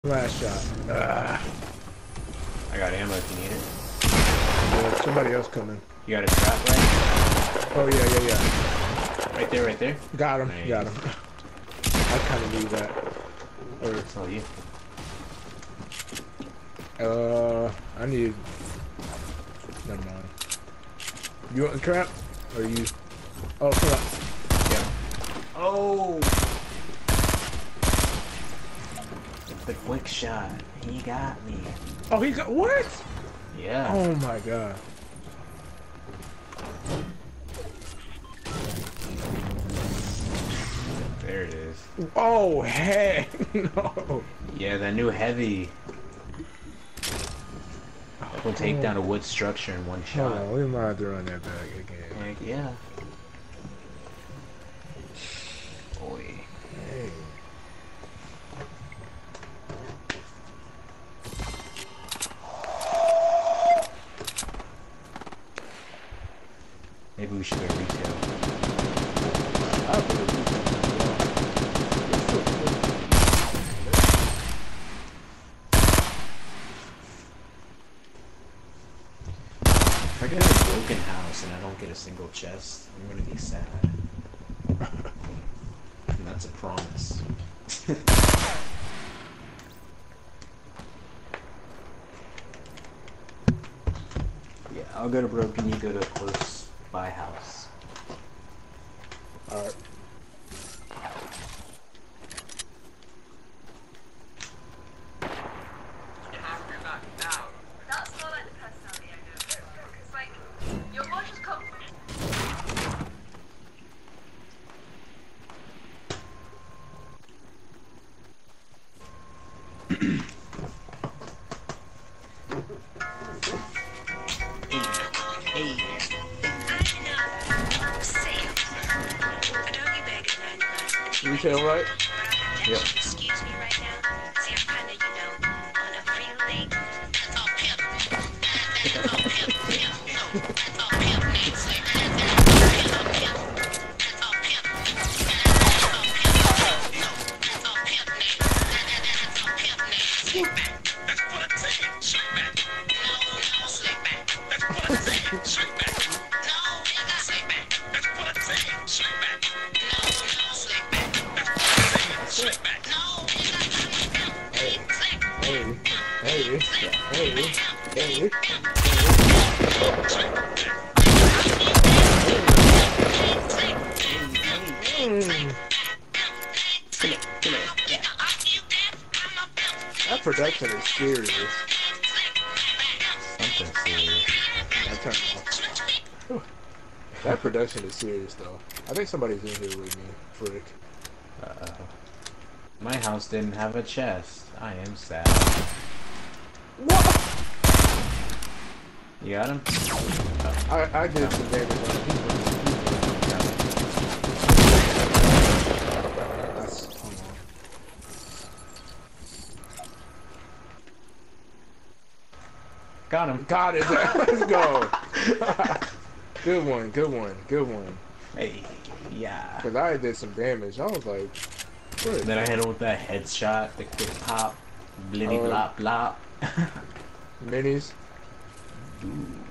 Last shot. I got ammo if you need it. Yeah, somebody else coming. You got a trap, right? Oh yeah. Right there, right there. Got him. Nice. Got him. I kind of need that. Or It's all you. I need. Never mind. You want the trap? Or you? Oh, come on. Yeah. Oh. The quick shot. He got me. Oh, he got what? Yeah. Oh my god. There it is. Oh heck no. Yeah, that new heavy. Will take down a wood structure in one shot. Hold on, we might have to run that back again. Heck yeah. Boy. Hey. Maybe we should go retail. I believe you. If I get a broken house and I don't get a single chest, I'm gonna be sad. And that's a promise. Yeah, I'll go to broken, you go to close by house. Alright. That's more like the personality I know. Because, like, your voice is confident. Retail, right? Yep. Excuse me right now. See, I'm kinda, on a free league. That's all pimp. That's all pimp. That's all pimp. That's all pimp. That's all pimp. That's all pimp. That's all pimp. Slick back. That's what I say. Slick back. No, slick back. That's what I say. Slick back. No, nigga, slick back. That's what I say. Slick back. No, slick back. That's what I say. Slick back. No, nigga, slick back. That production is serious. Something serious. I turned off. That production is serious though. I think somebody's in here with me. Frick. My house didn't have a chest. I am sad. What? You got him? I did some damage on him. Hold on. Got him. Got it. Let's go. Good one. Good one. Good one. Hey, yeah. Because I did some damage. I was like, what? Then I hit him with that headshot, the quick pop, blitty blop blop. Minis. Ooh.